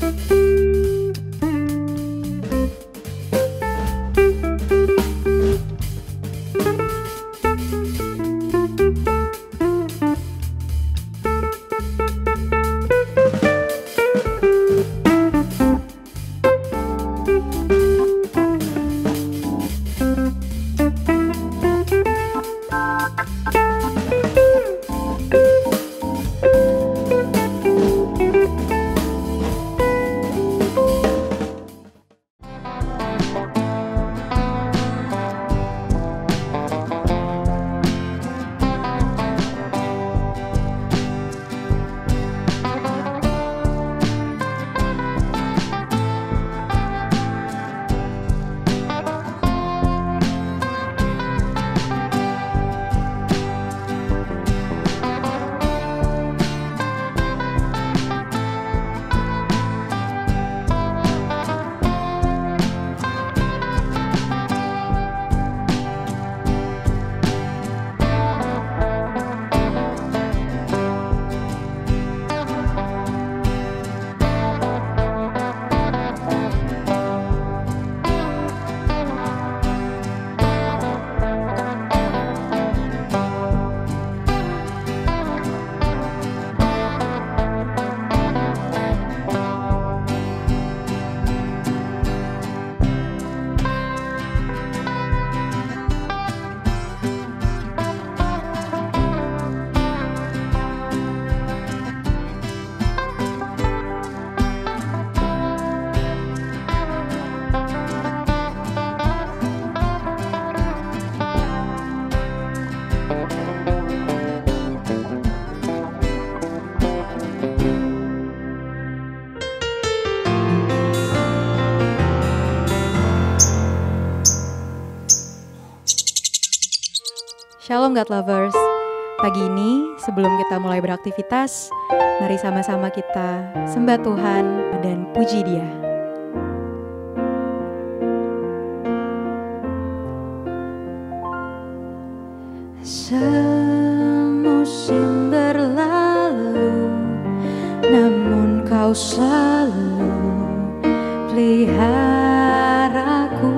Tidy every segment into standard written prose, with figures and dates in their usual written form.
Shalom God Lovers. Pagi ini sebelum kita mulai beraktivitas, mari sama-sama kita sembah Tuhan dan puji Dia. Semusim berlalu, namun Kau selalu peliharaku.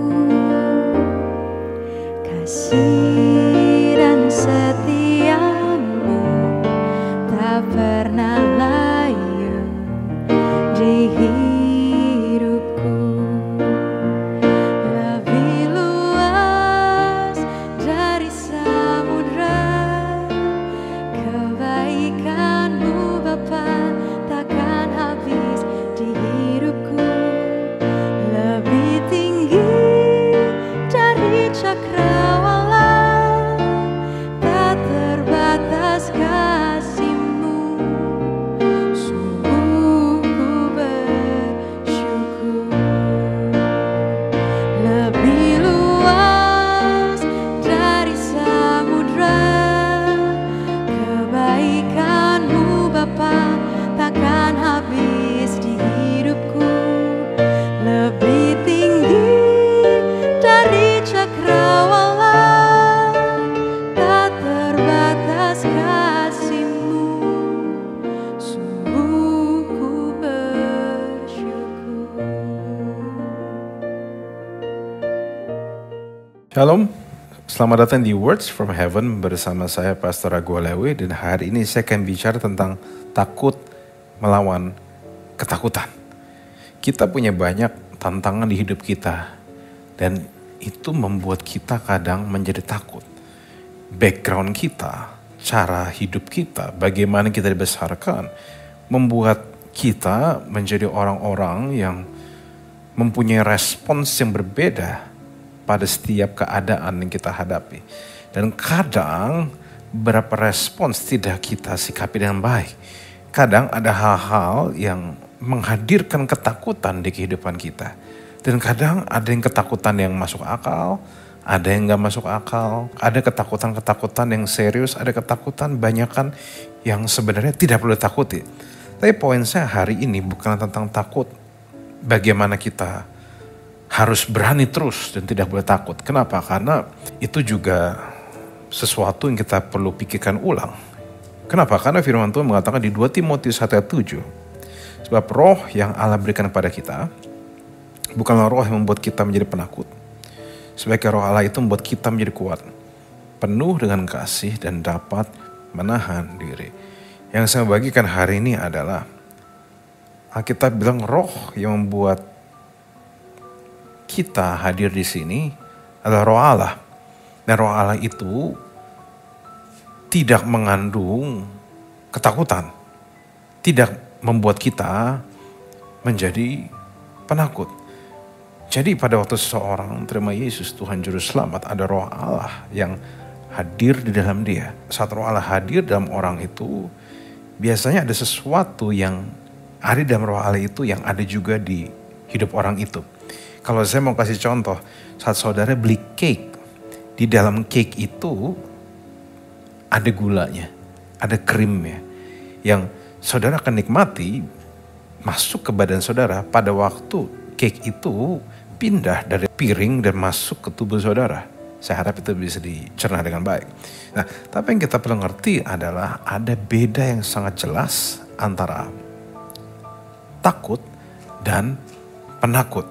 Kasih dan setiamu tak pernah layu di hidupku. Lebih luas dari samudra, kebaikan-Mu Bapa takkan habis di hidupku. Lebih tinggi dari cakrawala, tak terbatas kasih-Mu. Sungguh ku bersyukur. Lebih luas dari samudra, kebaikan-Mu Bapa takkan habis di hidupku. Lebih tinggi dari cakrawala, tak terbatas kasih-Mu. Sungguh ku bersyukur. Shalom, selamat datang di Words from Heaven bersama saya Pastor Ragu Lewi, dan hari ini saya akan bicara tentang takut melawan ketakutan. Kita punya banyak tantangan di hidup kita dan itu membuat kita kadang menjadi takut. Background kita, cara hidup kita, bagaimana kita dibesarkan, membuat kita menjadi orang-orang yang mempunyai respons yang berbeda pada setiap keadaan yang kita hadapi. Dan kadang beberapa respons tidak kita sikapi dengan baik. Kadang ada hal-hal yang menghadirkan ketakutan di kehidupan kita. Dan kadang ada yang ketakutan yang masuk akal, ada yang gak masuk akal, ada ketakutan-ketakutan yang serius, ada ketakutan banyakan yang sebenarnya tidak perlu takuti. Tapi poin saya hari ini bukan tentang takut, bagaimana kita harus berani terus dan tidak boleh takut. Kenapa? Karena itu juga sesuatu yang kita perlu pikirkan ulang. Kenapa? Karena firman Tuhan mengatakan di 2 Timotius 1:7, Sebab roh yang Allah berikan kepada kita bukanlah roh yang membuat kita menjadi penakut. Sebagai roh Allah itu membuat kita menjadi kuat, penuh dengan kasih dan dapat menahan diri. Yang saya bagikan hari ini adalah Alkitab bilang roh yang membuat kita hadir di sini adalah roh Allah. Dan roh Allah itu tidak mengandung ketakutan, tidak membuat kita menjadi penakut. Jadi pada waktu seseorang terima Yesus Tuhan Juru Selamat, ada roh Allah yang hadir di dalam dia. Saat roh Allah hadir dalam orang itu, biasanya ada sesuatu yang ada di dalam roh Allah itu yang ada juga di hidup orang itu. Kalau saya mau kasih contoh, saat saudara beli cake, di dalam cake itu ada gulanya, ada krimnya, yang saudara akan nikmati masuk ke badan saudara pada waktu cake itu pindah dari piring dan masuk ke tubuh saudara. Saya harap itu bisa dicerna dengan baik. Nah, tapi yang kita perlu ngerti adalah ada beda yang sangat jelas antara takut dan penakut.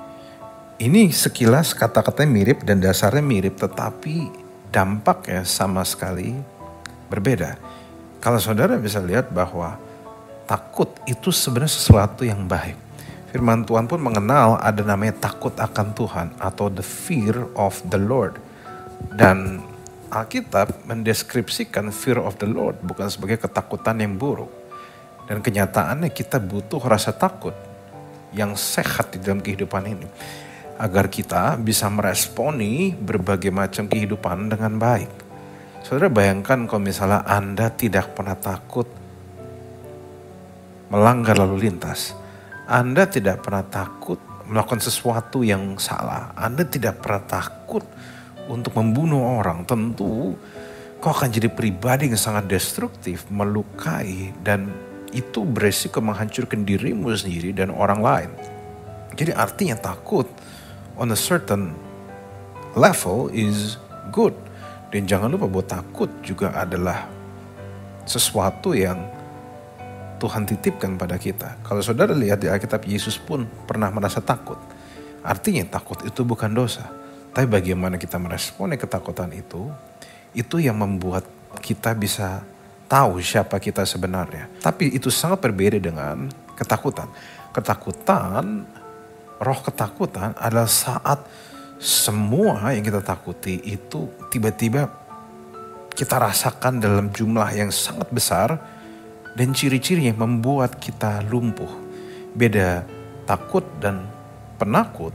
Ini sekilas kata-katanya mirip dan dasarnya mirip, tetapi dampaknya sama sekali berbeda. Kalau saudara bisa lihat bahwa takut itu sebenarnya sesuatu yang baik. Firman Tuhan pun mengenal ada namanya takut akan Tuhan atau the fear of the Lord. Dan Alkitab mendeskripsikan fear of the Lord bukan sebagai ketakutan yang buruk. Dan kenyataannya kita butuh rasa takut yang sehat di dalam kehidupan ini. Agar kita bisa meresponi berbagai macam kehidupan dengan baik. Saudara bayangkan kalau misalnya Anda tidak pernah takut melanggar lalu lintas. Anda tidak pernah takut melakukan sesuatu yang salah. Anda tidak pernah takut untuk membunuh orang. Tentu kau akan jadi pribadi yang sangat destruktif, melukai, dan itu beresiko menghancurkan dirimu sendiri dan orang lain. Jadi artinya takut on a certain level is good. Dan jangan lupa bahwa takut juga adalah sesuatu yang Tuhan titipkan pada kita. Kalau saudara lihat di Alkitab, Yesus pun pernah merasa takut. Artinya takut itu bukan dosa. Tapi bagaimana kita meresponi ketakutan itu yang membuat kita bisa tahu siapa kita sebenarnya. Tapi itu sangat berbeda dengan ketakutan. Ketakutan, roh ketakutan adalah saat semua yang kita takuti itu tiba-tiba kita rasakan dalam jumlah yang sangat besar dan ciri-ciri yang membuat kita lumpuh. Beda takut dan penakut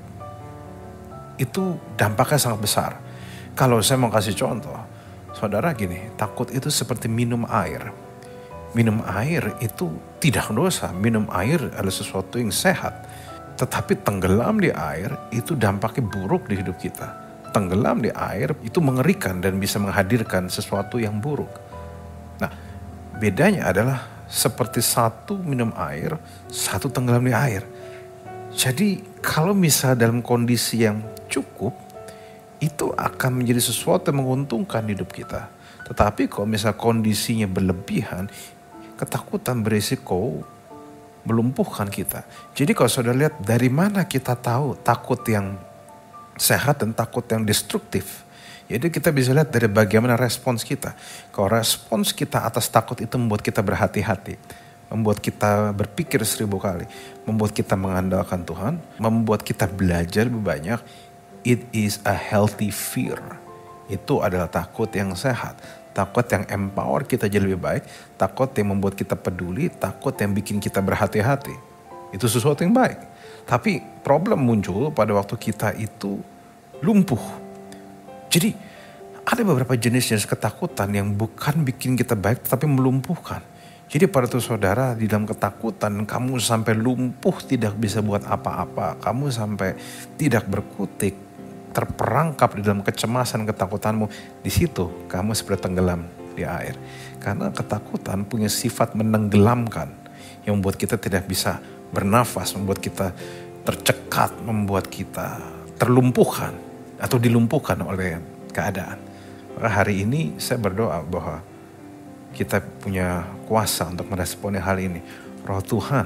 itu dampaknya sangat besar. Kalau saya mau kasih contoh, saudara gini, takut itu seperti minum air. Minum air itu tidak dosa, minum air adalah sesuatu yang sehat. Tetapi tenggelam di air itu dampaknya buruk di hidup kita. Tenggelam di air itu mengerikan dan bisa menghadirkan sesuatu yang buruk. Nah, bedanya adalah seperti satu minum air, satu tenggelam di air. Jadi kalau misal dalam kondisi yang cukup, itu akan menjadi sesuatu yang menguntungkan hidup kita. Tetapi kalau misal kondisinya berlebihan, ketakutan berisiko melumpuhkan kita. Jadi kalau saudara lihat dari mana kita tahu takut yang sehat dan takut yang destruktif. Jadi kita bisa lihat dari bagaimana respons kita. Kalau respons kita atas takut itu membuat kita berhati-hati. Membuat kita berpikir 1000 kali. Membuat kita mengandalkan Tuhan. Membuat kita belajar lebih banyak. It is a healthy fear. Itu adalah takut yang sehat. Takut yang empower kita jadi lebih baik. Takut yang membuat kita peduli. Takut yang bikin kita berhati-hati. Itu sesuatu yang baik. Tapi problem muncul pada waktu kita itu lumpuh. Jadi ada beberapa jenis-jenis ketakutan yang bukan bikin kita baik tetapi melumpuhkan. Jadi pada tuh saudara di dalam ketakutan kamu sampai lumpuh tidak bisa buat apa-apa. Kamu sampai tidak berkutik, terperangkap di dalam kecemasan ketakutanmu. Di situ kamu seperti tenggelam di air. Karena ketakutan punya sifat menenggelamkan yang membuat kita tidak bisa bernafas, membuat kita tercekat, membuat kita terlumpuhkan atau dilumpuhkan oleh keadaan. Maka hari ini saya berdoa bahwa kita punya kuasa untuk meresponi hal ini. Roh Tuhan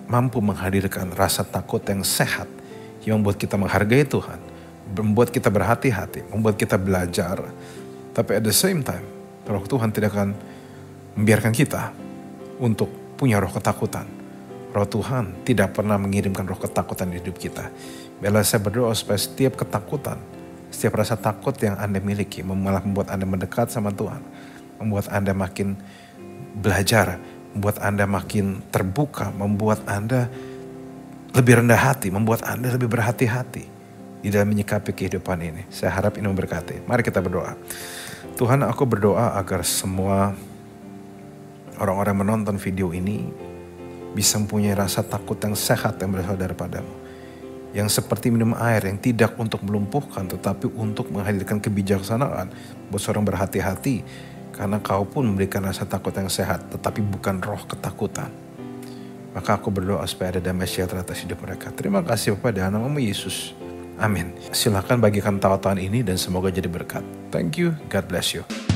mampu menghadirkan rasa takut yang sehat, yang membuat kita menghargai Tuhan, membuat kita berhati-hati, membuat kita belajar. Tapi at the same time, Roh Tuhan tidak akan membiarkan kita untuk punya roh ketakutan. Roh Tuhan tidak pernah mengirimkan roh ketakutan di hidup kita. Bila saya berdoa supaya setiap ketakutan, setiap rasa takut yang Anda miliki malah membuat Anda mendekat sama Tuhan, membuat Anda makin belajar, membuat Anda makin terbuka, membuat Anda lebih rendah hati, membuat Anda lebih berhati-hati di dalam menyikapi kehidupan ini. Saya harap ini memberkati. Mari kita berdoa. Tuhan, aku berdoa agar semua orang-orang menonton video ini bisa mempunyai rasa takut yang sehat yang berasal daripadamu. Yang seperti minum air yang tidak untuk melumpuhkan tetapi untuk menghadirkan kebijaksanaan buat seorang berhati-hati. Karena kau pun memberikan rasa takut yang sehat tetapi bukan roh ketakutan. Maka aku berdoa supaya ada damai sejahtera atas hidup mereka. Terima kasih Bapa dalam nama Yesus. Amin. Silakan bagikan tautan ini dan semoga jadi berkat. Thank you. God bless you.